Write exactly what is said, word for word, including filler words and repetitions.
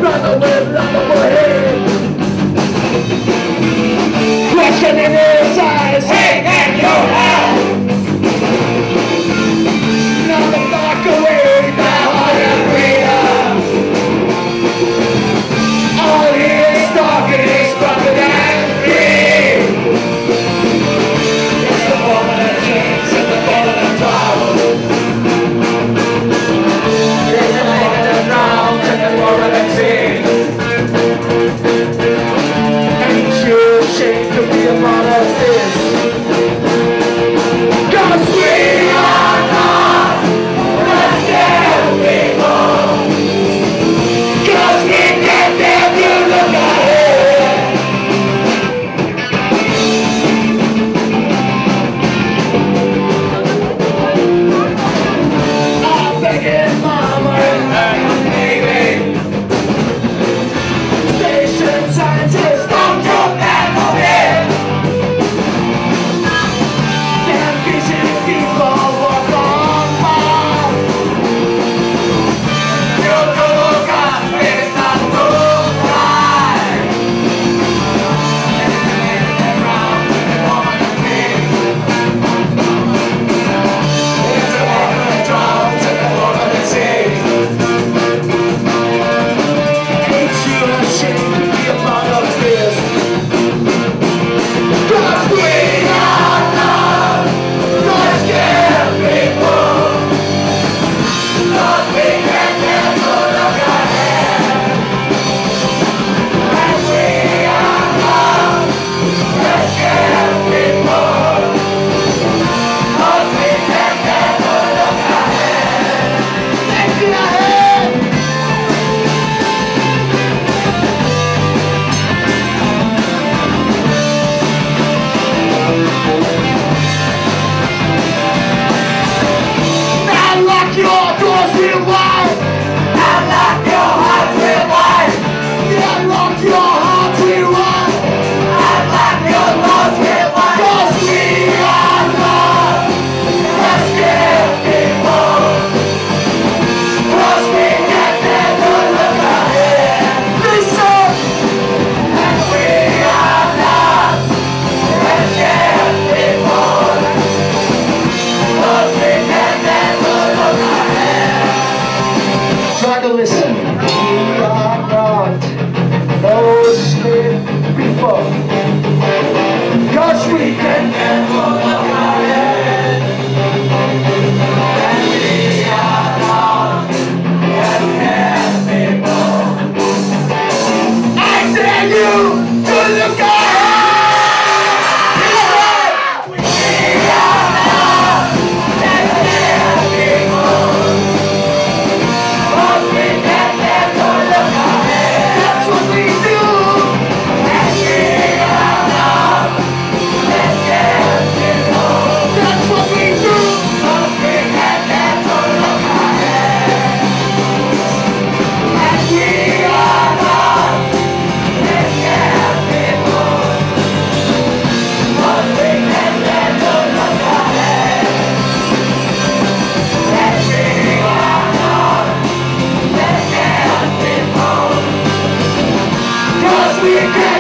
brother with lovable head. Question in his eyes, hang in your eye. Never walk away, now I am freedom. All he is talking is brother and greed. It's the moment of change and the moment of trouble. It's the moment of drums and the moment of sea. Ain't you ashamed to be a part of this? 'Cause we are not the scared people. 'Cause we get there to look ahead. I'm begging mama and baby. Station scientists, don't jump at the bed. Damn busy people walk on by. You do look up, it's not too high. And round the woman of peace. It's a woman of drums and a woman of seas. Ain't you ashamed to be a part of this? 'Cause we are not the scared people. 'Cause we can never look ahead. And we are not the scared people. 'Cause we can never look ahead. Look ahead. Now lock your doors real wide. Now lock your hearts real wide. Yeah, lock your hearts real wide. Now lock your doors real wide. 'Cause we are not the scared people. 'Cause we can never look ahead. Listen. And we are not the scared people. 'Cause we can never look ahead. Try to listen. We are not those scared people. 'Cause we can never look ahead. And we are not the scared people. I dare you to look ahead. Listen. We are not the scared people. 'Cause we can never look ahead. That's what we do. And we are not the scared people. That's what we do. 'Cause we can never look ahead. And we are not the scared people. 'Cause we can never look ahead. And we are not the scared people. 'Cause we can